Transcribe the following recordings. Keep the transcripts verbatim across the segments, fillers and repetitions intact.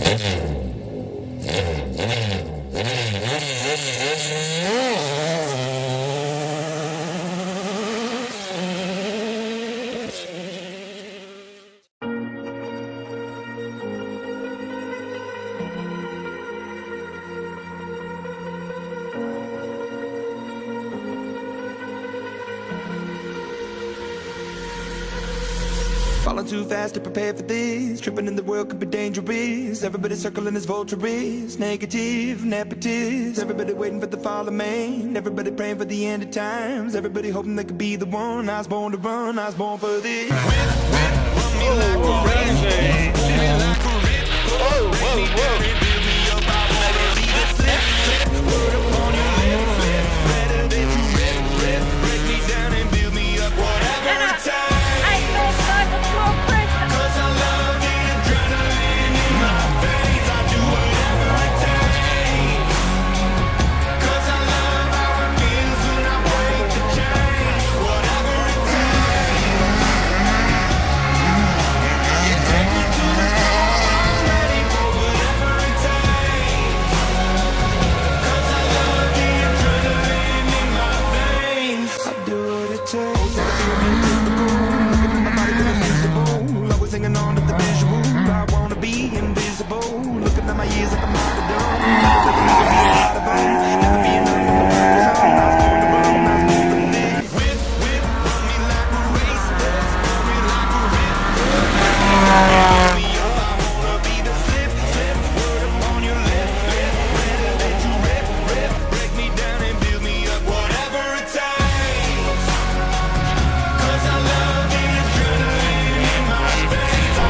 Falling too fast to prepare for this. Tripping in the world could be dangerous. Everybody circling as vultures. Negative, nepotist. Everybody waiting for the fall of man. Everybody praying for the end of times. Everybody hoping they could be the one. I was born to run, I was born for this. Whip, whip, run me like a rain. Run me like a rip. Whoa, whoa, whoa. Build me up, I wanna be the slip, slip. Word up on your lip, flip. Better than you rip, rip. Break me down and build me up, whatever it takes. Hanging on to the visual, I wanna be invisible. Looking at my years like I'm out of dome. Never be out of bone. Never be enough for my zone. I was born to run, I was born for this. Whip, whip, run me like a race. Run me like a rip. Build me up, I wanna be the slip, slip. Word up on your lip, lip. Better that you rip, rip. Break me down and build me up, whatever it takes. Cause I love the adrenaline in my veins.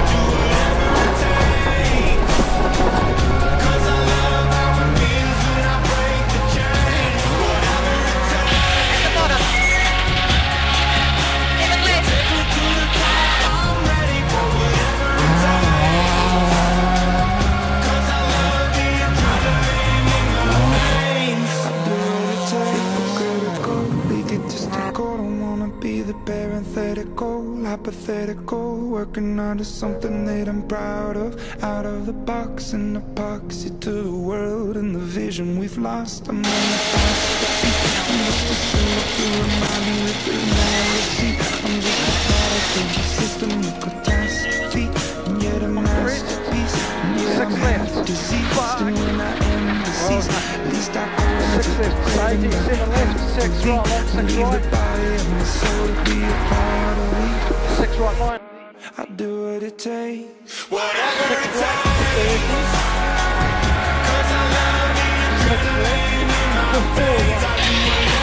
Hypothetical, working on to something that I'm proud of. Out of the box and epoxy to the world and the vision we've lost. I'm on the fast feet. I'm just a symbol to remind me that there's more to see. I'm just a product of the system of catastrophe, and yet a masterpiece, and yet I'm half diseased. And when I am deceased, at least I own to the craving that I have to be. And leave the body of my soul to be a part of me. Six right line. I'll do what it takes. Whatever it takes. Cause I love you.